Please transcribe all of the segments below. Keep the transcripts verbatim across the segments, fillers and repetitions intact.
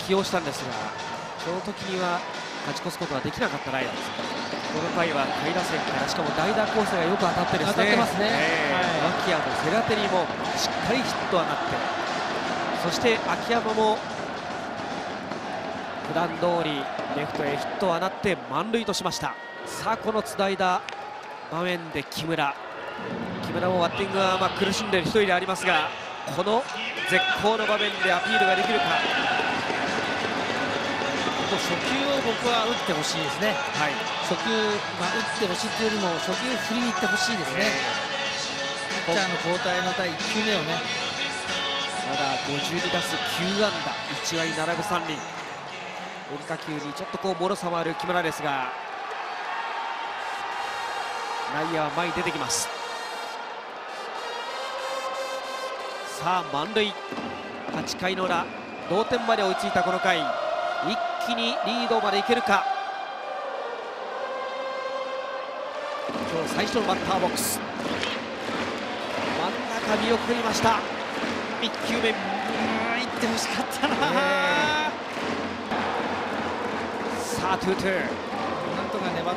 起用したんですが、その時には勝ち越すことができなかったライオンズ。この回は下位打線から、しかも代打構成がよく当たってですね、 当たってますね、 えー、脇谷もセラテニもしっかりヒット上がって、そして秋山も普段通りレフトへヒットを放って満塁としました。さあこのつないだ場面で木村木村もバッティングはまあ苦しんでいる一人でありますが、この絶好の場面でアピールができるか。 初球を僕は打ってほしいですね、はい、初球、まあ、打ってほしいというよりも初球振りに行ってほしいですね、ピッチャーの交代の第いっ球目をね。 まだごじゅうに打数きゅう安打、いち割ななぶさん厘、変化球にちょっとこうもろさもある木村ですが、内野は前に出てきます。さあ満塁、はちかいの裏、同点まで追いついたこの回、一気にリードまでいけるか。今日最初のバッターボックス、真ん中見送りました。いっ球目、うーん、いってほしかったな、 えー、さあツーツー、 なんとか粘って、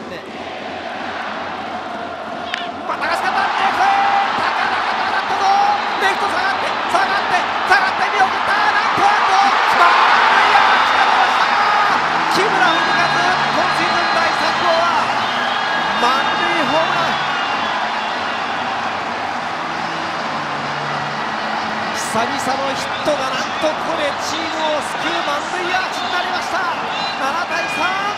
またがすかった、レフト、高々と上がったぞ、レフト下がって下がって下がって見送った、なんとアウト、木村文和、今シーズンだいさん号は満塁ホームラン。久々のヒットがなんとここでチームを救う満塁アーチになりました。ななたいさん、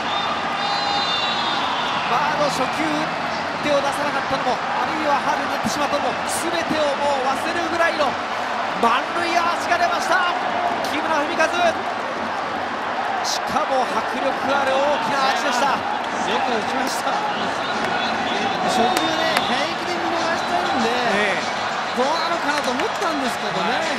まあ、あの初球手を出さなかったのも、あるいはファウルになってしまったのも、全てをもう忘れるぐらいの満塁アーチが出ました、木村文和。しかも迫力ある大きなアーチでした。 よく打ちました。初球ね、平気で見逃してるんで、えー、どうなのかなと思ったんですけどね、はい、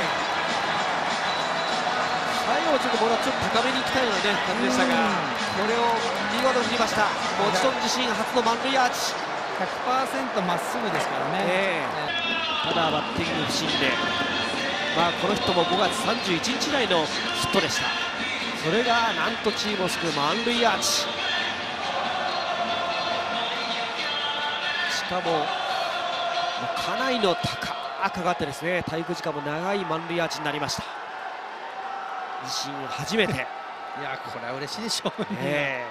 最後ちょっとボールはちょっと高めに行きたいような、ね、感じでしたが、これを見事振りました。もちろん自身初の満塁アーチ、 ひゃくパーセント まっすぐですからね、えー、ただバッティング不振で、まあ、この人もごがつさんじゅういちにち以来のヒットでした。それがなんとチームを救う満塁アーチ、しかもかなりの高くがってですね、滞空時間も長い満塁アーチになりました。自身初めていや、これは嬉しいでしょうね。 え